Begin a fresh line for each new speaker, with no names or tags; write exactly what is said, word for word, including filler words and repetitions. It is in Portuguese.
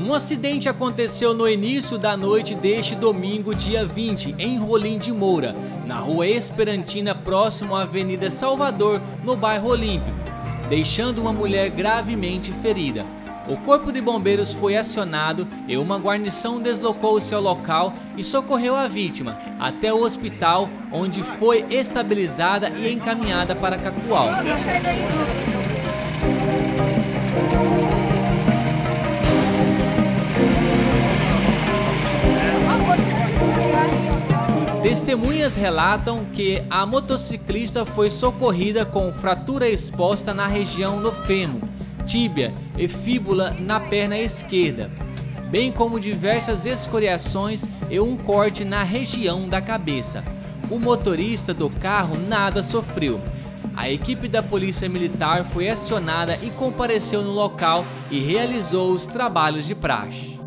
Um acidente aconteceu no início da noite deste domingo, dia vinte, em Rolim de Moura, na rua Esperantina, próximo à Avenida Salvador, no bairro Olímpico, deixando uma mulher gravemente ferida. O corpo de bombeiros foi acionado e uma guarnição deslocou-se ao local e socorreu a vítima até o hospital, onde foi estabilizada e encaminhada para Cacoal. Testemunhas relatam que a motociclista foi socorrida com fratura exposta na região do fêmur, tíbia e fíbula na perna esquerda, bem como diversas escoriações e um corte na região da cabeça. O motorista do carro nada sofreu. A equipe da Polícia Militar foi acionada e compareceu no local e realizou os trabalhos de praxe.